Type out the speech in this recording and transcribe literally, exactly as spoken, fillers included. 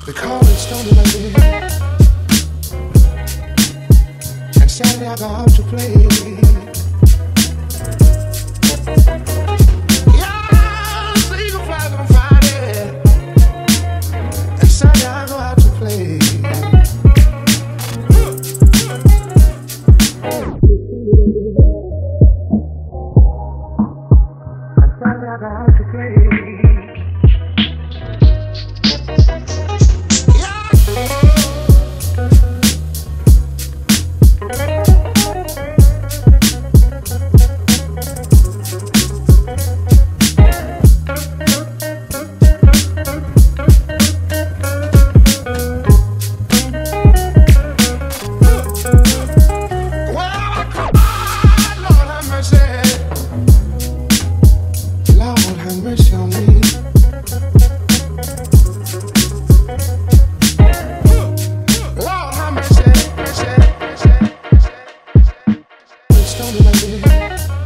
They call it Stony Lady. And Saturday I go out to play. Yeah, so you can fly on Friday. And Saturday I go out to play. And Saturday I go out to play. Stony Lady.